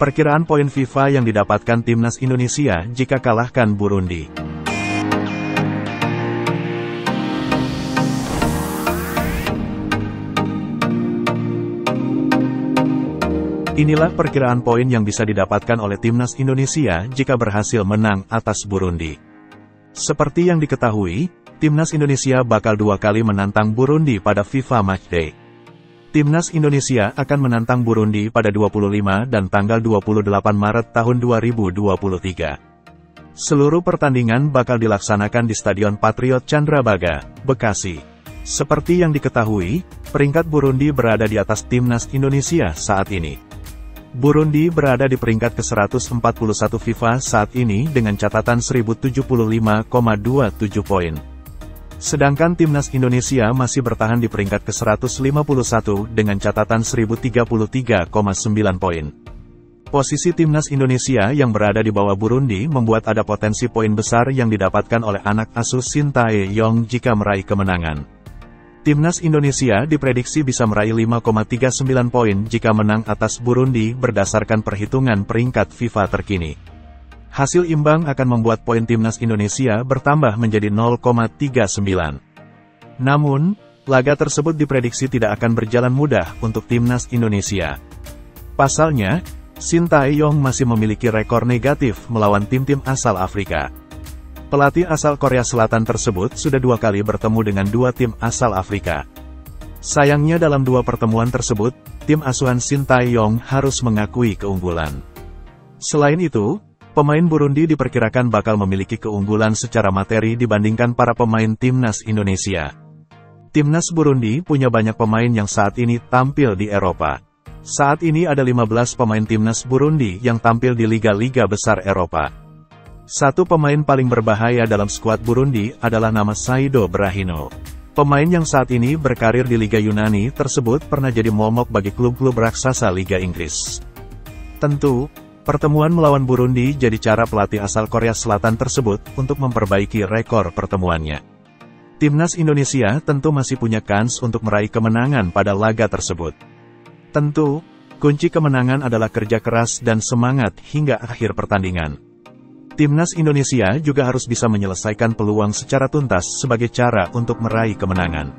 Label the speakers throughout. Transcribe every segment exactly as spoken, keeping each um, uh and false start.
Speaker 1: Perkiraan poin FIFA yang didapatkan timnas Indonesia jika kalahkan Burundi. Inilah perkiraan poin yang bisa didapatkan oleh timnas Indonesia jika berhasil menang atas Burundi. Seperti yang diketahui, timnas Indonesia bakal dua kali menantang Burundi pada FIFA Matchday. Timnas Indonesia akan menantang Burundi pada dua puluh lima dan tanggal dua puluh delapan Maret tahun dua ribu dua puluh tiga. Seluruh pertandingan bakal dilaksanakan di Stadion Patriot Candrabaga, Bekasi. Seperti yang diketahui, peringkat Burundi berada di atas timnas Indonesia saat ini. Burundi berada di peringkat ke seratus empat puluh satu FIFA saat ini dengan catatan seribu tujuh puluh lima koma dua tujuh poin. Sedangkan timnas Indonesia masih bertahan di peringkat ke seratus lima puluh satu dengan catatan seribu tiga puluh tiga koma sembilan poin. Posisi timnas Indonesia yang berada di bawah Burundi membuat ada potensi poin besar yang didapatkan oleh anak asuh Shin Tae-yong jika meraih kemenangan. Timnas Indonesia diprediksi bisa meraih lima koma tiga sembilan poin jika menang atas Burundi berdasarkan perhitungan peringkat FIFA terkini. Hasil imbang akan membuat poin timnas Indonesia bertambah menjadi nol koma tiga sembilan. Namun, laga tersebut diprediksi tidak akan berjalan mudah untuk timnas Indonesia. Pasalnya, Shin Tae-yong masih memiliki rekor negatif melawan tim-tim asal Afrika. Pelatih asal Korea Selatan tersebut sudah dua kali bertemu dengan dua tim asal Afrika. Sayangnya dalam dua pertemuan tersebut, tim asuhan Shin Tae-yong harus mengakui keunggulan. Selain itu, pemain Burundi diperkirakan bakal memiliki keunggulan secara materi dibandingkan para pemain timnas Indonesia. Timnas Burundi punya banyak pemain yang saat ini tampil di Eropa. Saat ini ada lima belas pemain timnas Burundi yang tampil di liga-liga besar Eropa. Satu pemain paling berbahaya dalam skuad Burundi adalah nama Saido Berahino. Pemain yang saat ini berkarir di Liga Yunani tersebut pernah jadi momok bagi klub-klub raksasa Liga Inggris. Tentu, pertemuan melawan Burundi jadi cara pelatih asal Korea Selatan tersebut untuk memperbaiki rekor pertemuannya. Timnas Indonesia tentu masih punya kans untuk meraih kemenangan pada laga tersebut. Tentu, kunci kemenangan adalah kerja keras dan semangat hingga akhir pertandingan. Timnas Indonesia juga harus bisa menyelesaikan peluang secara tuntas sebagai cara untuk meraih kemenangan.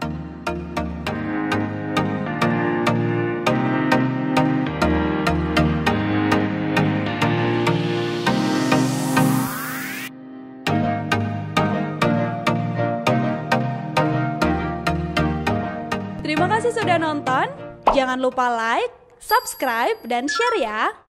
Speaker 2: Terima kasih sudah nonton, jangan lupa like, subscribe, dan share ya!